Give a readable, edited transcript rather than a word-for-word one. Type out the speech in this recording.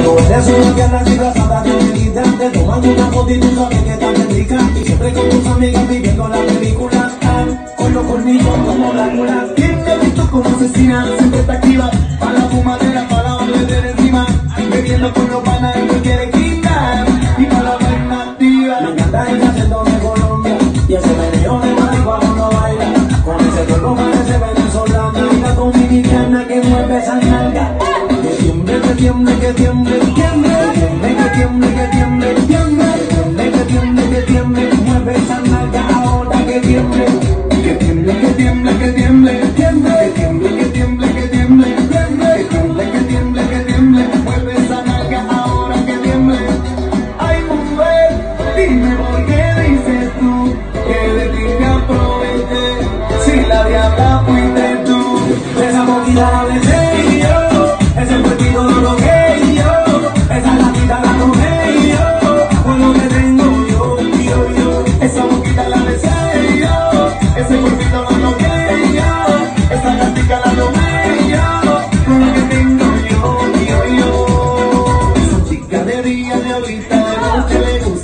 Cuando eres una pierna disfrazada de amiguita, te toman una foto y tú sabes que está bien rica. Y siempre con tus amigas viviendo la película, con los cornillos como Drácula. ¿Quién te ha visto como asesina? Siempre está activa, para la fumadera, para la oler encima. Bebiendo con los panas y no quiere quitar, y para la vaina activa. Me encanta ella haciendo de Colombia, y ese meneo de marihuana no baila. Con ese cuerpo parece venezolana, y la dominicana que mueve esa nalga. Que tiemble, que tiemble, que tiemble, que tiemble, que tiemble, que tiemble, que tiemble, que tiemble, que tiemble, mueve esa nalga ahora que tiemble. Que tiemble, que tiemble, que tiemble, que tiemble, que tiemble, que tiemble, que tiemble, que tiemble, que tiemble, que tiemble, mueve esa nalga ahora que tiemble. Ay mujer, dime por qué dices tú que de ti te aproveché, si la diabla fuiste tú. Esa boquita la besé yo, ese cuerpito lo toqué yo, esa gatita la tomé yo, con lo que tengo yo, esa boquita la besé yo, ese cuerpito lo toqué yo, esa gatita la tomé yo, con lo que tengo yo. Esa chica de día, de ahorita, de noche le gusta.